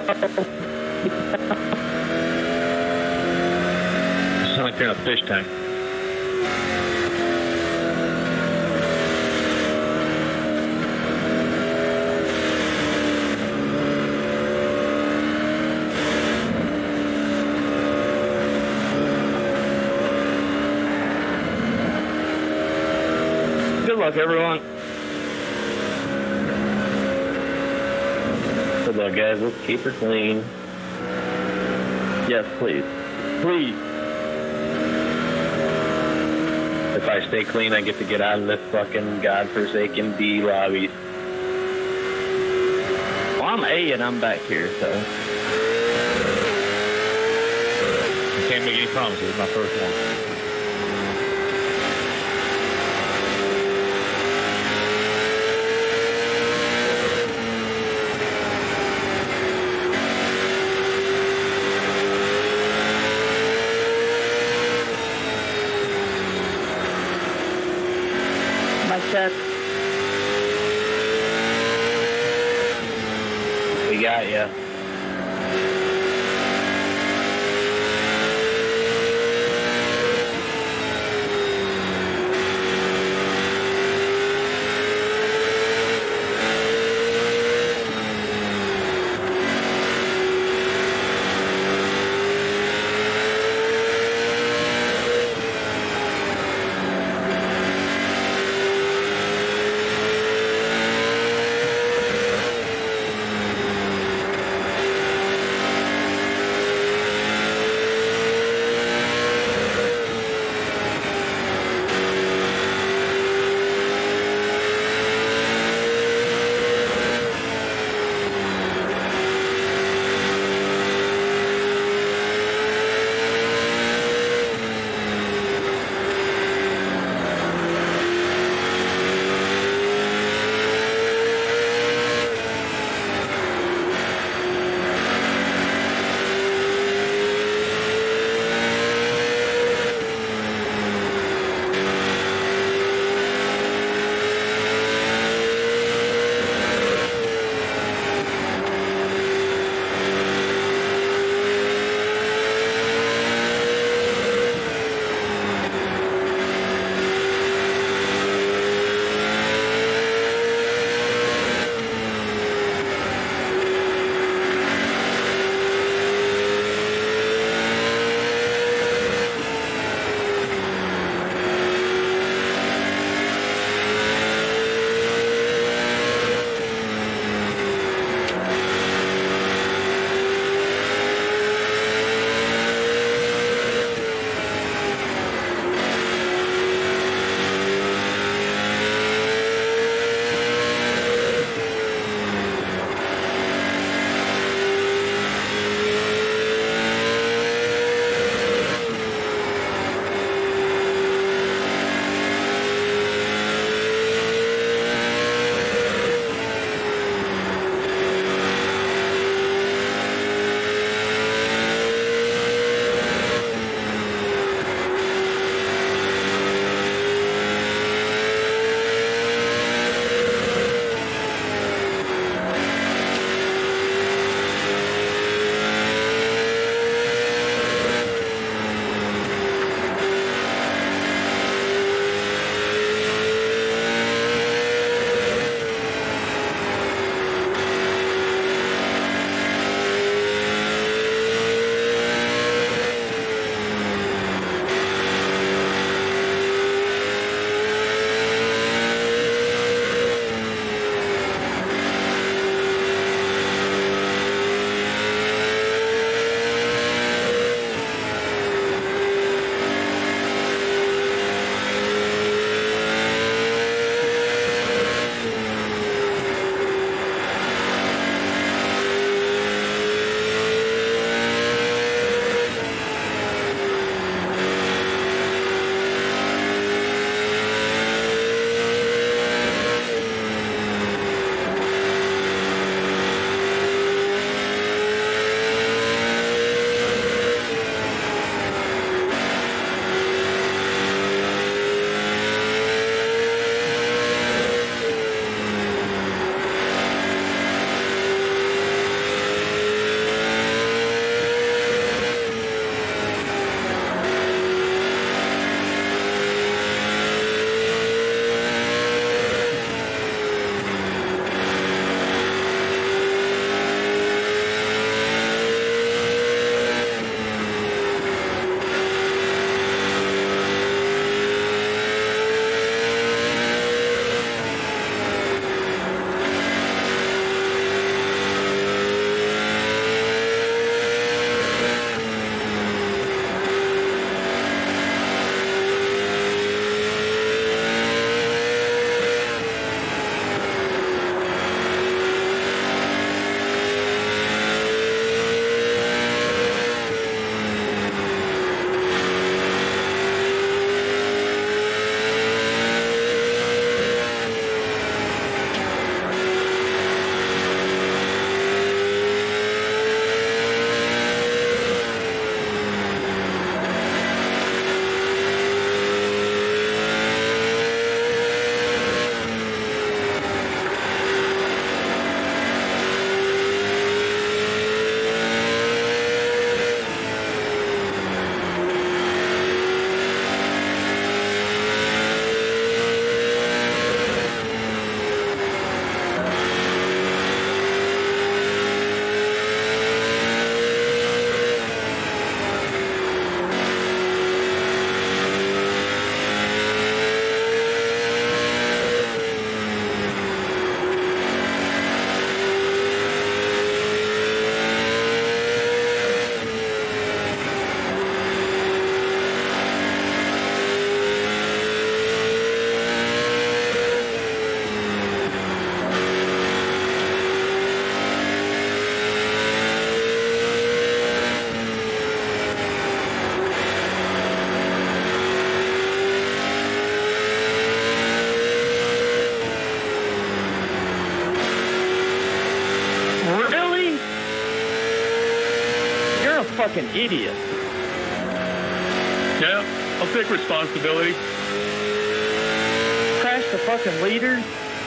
Sound like you're in a fish tank. Good luck, everyone. Good luck, guys. Let's keep her clean. Yes, please. Please. If I stay clean, I get to get out of this fucking godforsaken D lobbies. Well, I'm A and I'm back here, so. I can't make any promises. It's my first one. Check. We got ya. fucking idiot. Yeah, I'll take responsibility. Crash the fucking leaders.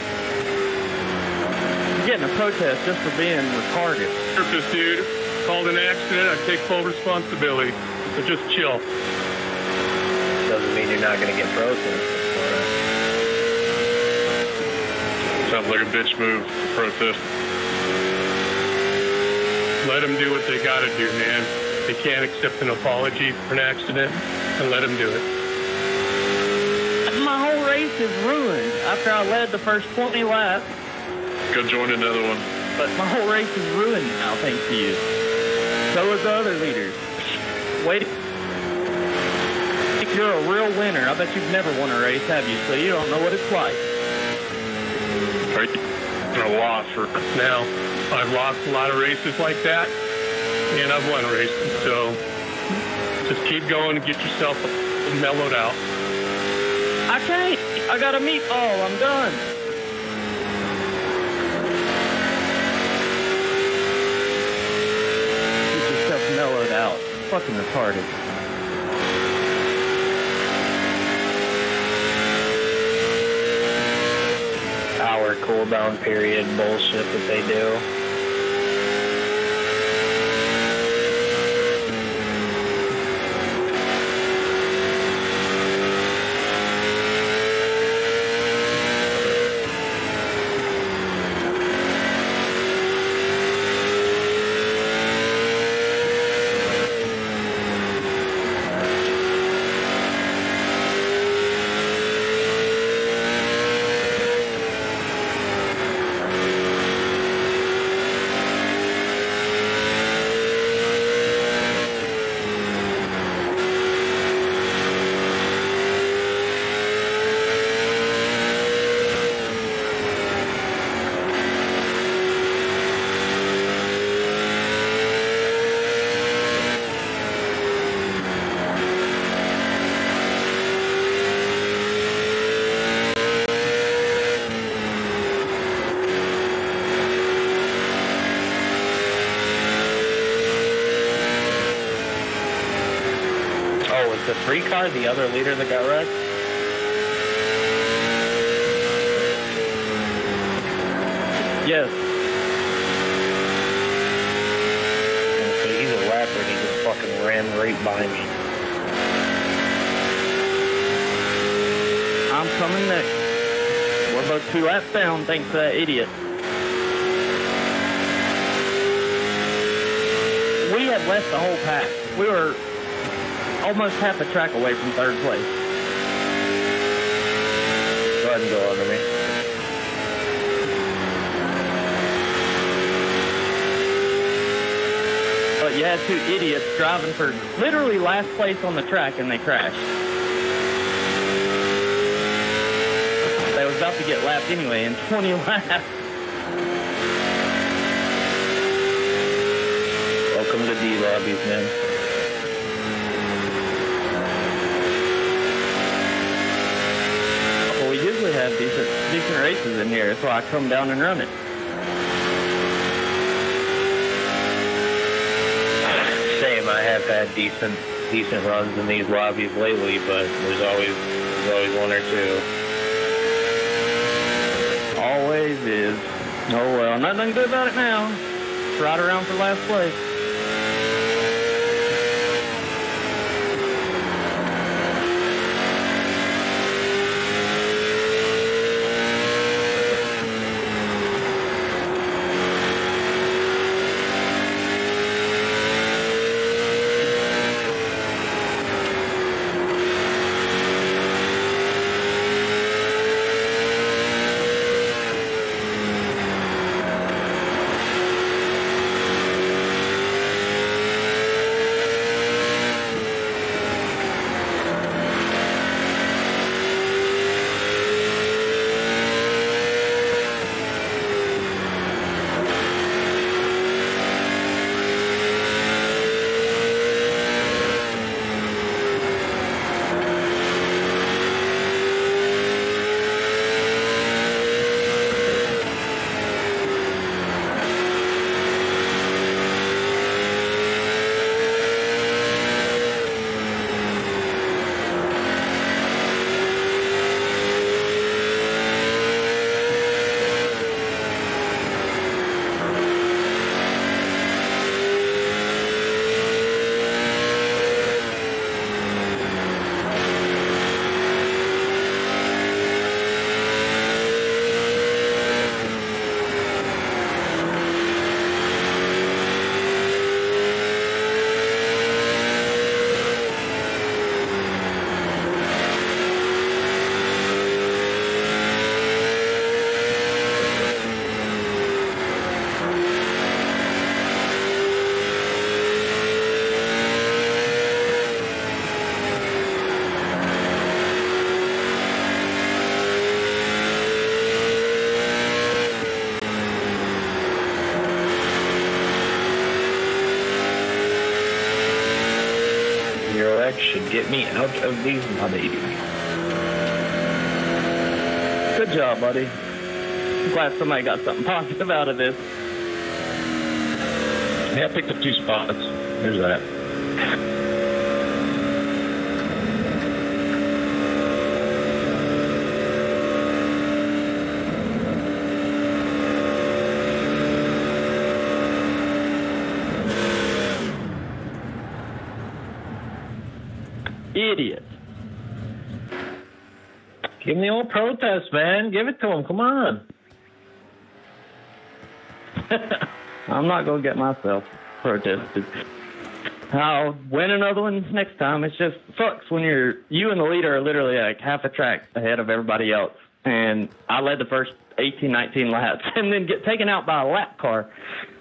You're getting a protest just for being retarded. Purpose, dude. Called an accident. I take full responsibility. So just chill. Doesn't mean you're not going to get protested. Sounds like a bitch move to protest. Let them do what they got to do, man. They can't accept an apology for an accident, and let them do it. My whole race is ruined after I led the first 20 laps. Go join another one. But my whole race is ruined now, thanks to you. So is the other leaders. Wait. You're a real winner. I bet you've never won a race, have you? So you don't know what it's like. Right. I lost for now. I've lost a lot of races like that, and I've won races. So just keep going and get yourself mellowed out. I can't. I got a meatball. I'm done. Get yourself mellowed out. Fucking retarded. Hour cooldown period bullshit that they do. The 3 car, the other leader that got wrecked? Yes. Okay, he's a rapper and he just fucking ran right by me. I'm coming next. We're about 2 laps down thanks to that idiot. We had left the whole pack. We were almost half a track away from 3rd place. Go ahead and go under me. But you had 2 idiots driving for literally last place on the track and they crashed. They was about to get lapped anyway in 20 laps. Welcome to D-Lobbies, man. We usually have decent races in here. That's why I come down and run it. Same. I have had decent runs in these lobbies lately, but there's always 1 or 2. Always is. Oh well, nothing to do about it now. Just ride around for last place. Get me out of these muddies. Good job, buddy. I'm glad somebody got something positive out of this. Yeah, I picked up 2 spots. There's that. Idiot. Give him the old protest, man. Give it to him. Come on. I'm not going to get myself protested. I'll win another one next time. It just sucks when you and the leader are literally like half a track ahead of everybody else. And I led the first 18, 19 laps and then get taken out by a lap car.